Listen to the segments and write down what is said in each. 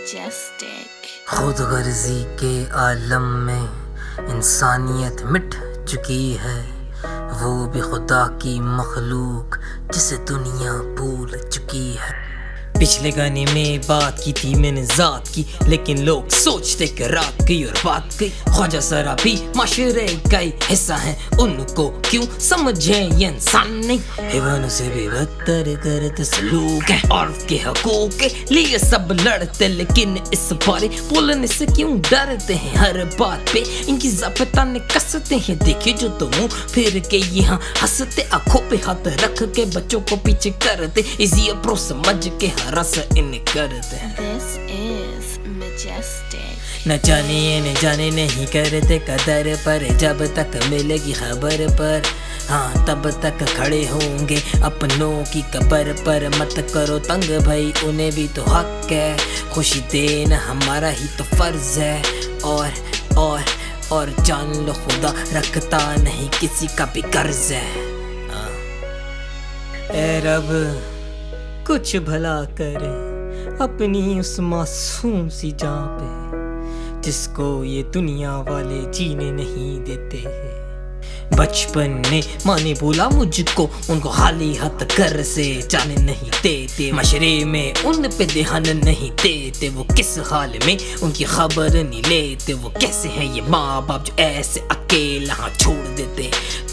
majestic. खुद गर्जी के आलम में इंसानियत मिट चुकी है, वो भी खुदा की मखलूक जिसे दुनिया भूल चुकी है। पिछले गाने में बात की थी मैंने जात की, लेकिन लोग सोचते कि रात गई और बात गई। ख्वाजा सराबी माशरे का ही हिस्सा है, उनको क्यों समझे ये इंसान नहीं। हैवानों से भी बदतर करते सलूक है, और के हकूक के लिए सब लड़ते, लेकिन इस बारे बोलने से क्यों डरते हैं। हर बात पे इनकी ज़बान कसते हैं, देखे जो तो मुंह फिर के यहाँ हंसते, आंखों पे हाथ रख के बच्चों को पीछे करते, इसी अप्रो समझ के रस इन करते हैं। This is majestic. न जाने नहीं करते कदर पर, जब तक मिलेगी खबर पर हाँ तब तक खड़े होंगे अपनों की कब्र पर। मत करो तंग भाई, उन्हें भी तो हक है, खुशी देना हमारा ही तो फर्ज है। और जान लो खुदा रखता नहीं किसी का भी कर्ज है। ए रब कुछ भला करे अपनी उस मासूम सी जान पे, जिसको ये दुनिया वाले जीने नहीं देते। बचपन में माँ ने बोला मुझको, उनको खाली हाथ घर से जाने नहीं देते। मशरे में उन पे ध्यान नहीं देते, वो किस हाल में उनकी खबर नहीं लेते। वो कैसे हैं ये माँ बाप जो ऐसे अकेला छोड़ देते।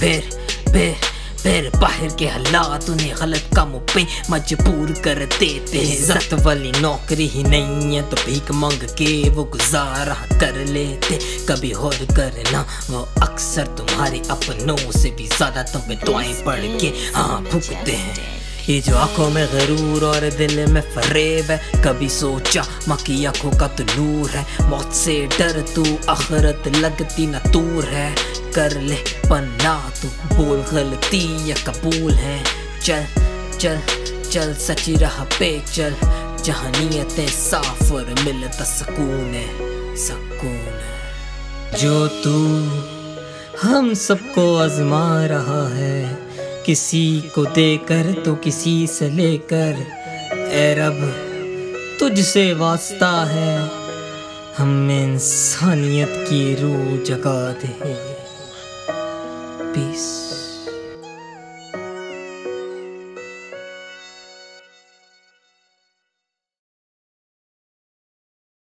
फिर बाहर के हालात उन्हें गलत कामों पे मजबूर कर देते। इज्जत वाली नौकरी ही नहीं है तो भीख मांग के वो गुजारा कर लेते। कभी और करना वो अक्सर तुम्हारे अपनों से भी ज्यादा तुम्हें दुआएं पढ़ के हाँ फूकते हैं। ये जो आंखों में गरूर और दिल में फरेब है, कभी सोचा माँ की आंखों का तो नूर है। मौत से डर तू आखिरत लगती न दूर है, कर ले पन्ना तू बोल गलती या कबूल है। चल सच्ची राह पे चल, जहाँ नियतें साफ और मिलता सुकून है। जो तू हम सबको आजमा रहा है, किसी को देकर तो किसी से लेकर। ए रब तुझसे वास्ता है, हमें इंसानियत की रूह जगा दे। पीस।